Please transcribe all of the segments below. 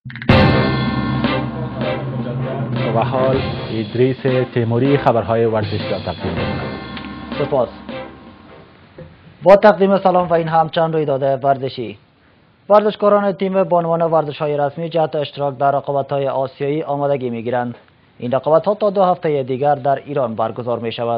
و حال ادریس تیموری خبرهای ورزشی را تقدیم می‌کند. سپاس. با تقدیم سلام و این هم چند رویداد ورزشی. ورزشکاران تیم بانوان ورزش‌های رسمی جهت اشتراک در رقابت‌های آسیایی آمادگی می‌گیرند. این رقابت‌ها تا 2 هفته دیگر در ایران برگزار می‌شود.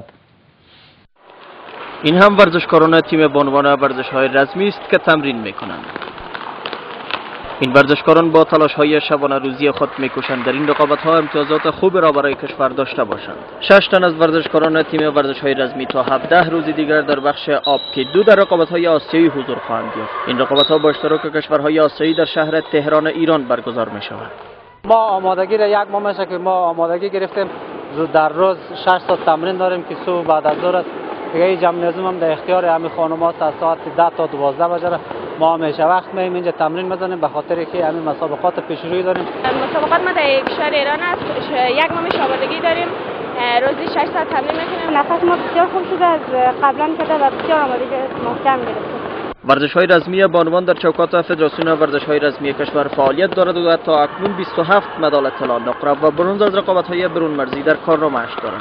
این هم ورزشکاران تیم بانوان ورزش‌های رسمی است که تمرین می‌کنند. این ورزشکاران با تلاش‌های شبانه روزی خود می‌کوشند در این رقابت‌ها امتیازات خوب را برای کشور داشته باشند. 6 تن از ورزشکاران تیم ورزش‌های رسمی تا 17 روز دیگر در بخش آبکیدو در رقابت‌های آسیایی حضور خواهند یافت. این رقابت‌ها با اشتراک کشورهای آسیایی در شهر تهران ایران برگزار می‌شود. ما آمادگی را یک ماه میشه که ما آمادگی گرفتیم. در روز 6 ساعت تمرین داریم که صبح بعد از ظهر است. دیگه جمنازیوم هم در اختیار همین خانم‌ها از ساعت 10 تا 12 بجه ما همیشه وقت میایم اینجا تمرین میزنیم به خاطر که همین مسابقات پیشروی داریم. مسابقات ما در کشور ایران است. یک ماه آمادگی داریم. روزی 6 ساعت تمرین میکنیم. نفس ما بسیار خوب شده از قبلا شده و بسیار آمادگی محکم گرفتیم. ورزش‌های رسمی بانوان در چوکات فدراسیون ورزش‌های رسمی کشور فعالیت دارد و تا اکنون 27 مدال طلا، نقره و برنز از رقابت‌های برون مرزی در کارنامه‌اش دارد.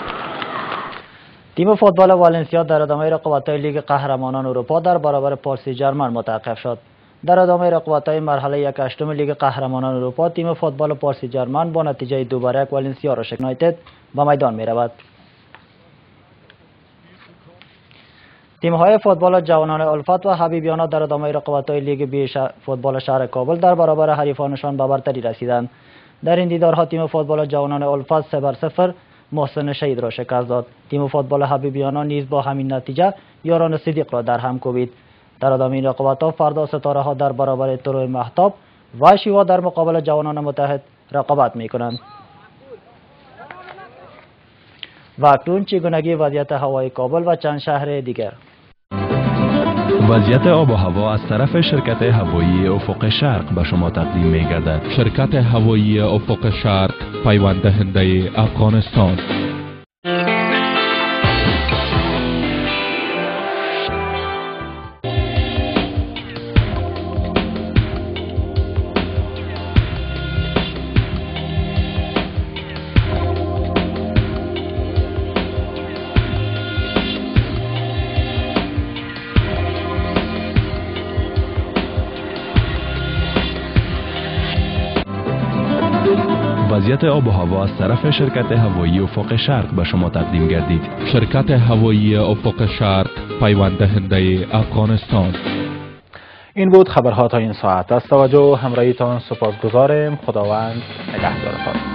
تیم فوتبال والنسیا در ادامه رقابت‌های لیگ قهرمانان اروپا در برابر پاریس ژرمن متوقف شد. در ادامه رقابت‌های مرحله 1/8 لیگ قهرمانان اروپا تیم فوتبال پاریس ژرمن با نتیجه 2-1 والنسیا را شکست به میدان می‌رود. تیم‌های فوتبال جوانان الفت و حبیبیانه در ادامه رقابت‌های لیگ بی فوتبال شهر کابل در برابر حریفانشان به برتری رسیدند. در این دیدارها تیم فوتبال جوانان الفت 3-0 محسن شهید را شکست داد. تیم فوتبال حبیبیانه نیز با همین نتیجه یاران صدیق را در هم کوبید. در ادامه این رقابت‌ها فردا ستاره‌ها در برابر طلوع مهتاب و شیوا در مقابل جوانان متحد رقابت می‌کنند. و اکنون چگونگی وضعیت هوای کابل و چند شهر دیگر. وضعیت آب و هوا از طرف شرکت هوایی افق شرق به شما تقدیم می گردد. شرکت هوایی افق شرق پیوند دهنده افغانستان. وضعیت آب و هوا از طرف شرکت هوایی افق شرق به شما تقدیم گردید. شرکت هوایی افق شرق پیوند دهنده افغانستان. این بود خبرها تا این ساعت. از توجه و همراهیتان سپاسگزاریم. خداوند نگهدارتان.